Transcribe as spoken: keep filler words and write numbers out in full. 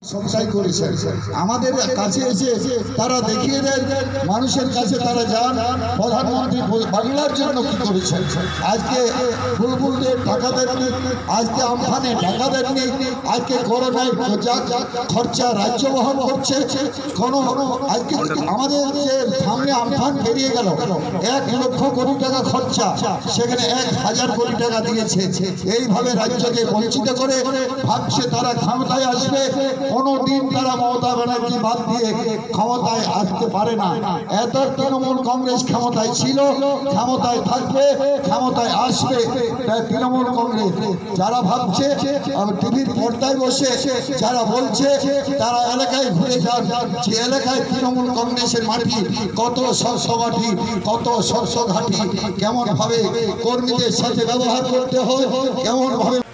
সবটাই করেছেন আমাদের কাছে এসে তারা দেখিয়ে দেন মানুষের কাছে তারা যান প্রধানমন্ত্রী বাংলার জন্য কি করেছেন। আজকে বুলবুলদের টাকা দেননি, আজকে আমফানে টাকা দেননি, আজকে করোনায় খরচা রাজ্য বহন করছে। কোনো আজকে আমাদের যে সামনে আমফান বেরিয়ে গেল এক লক্ষ কোটি টাকা খরচা, সেখানে এক হাজার কোটি টাকা দিয়েছে। এইভাবে রাজ্যকে বঞ্চিত করে ভাবছে তারা ক্ষমতায় আসবে। কোনদিন তারা মমতা ব্যানার্জি বাদ দিয়ে ক্ষমতায় আসতে পারে না। এত তৃণমূল কংগ্রেস ক্ষমতায় ছিল, ক্ষমতায় থাকবে, ক্ষমতায় আসবে। তৃণমূল কংগ্রেস যারা ভাবছে টিভির পর্দায় বসে যারা বলছে তারা এলাকায় ঘুরে যান, যে এলাকায় তৃণমূল কংগ্রেসের মাটি কত শস্য ঘাটি, কত শস্য ঘাটি, কেমন ভাবে কর্মীদের সাথে ব্যবহার করতে হয়, কেমন ভাবে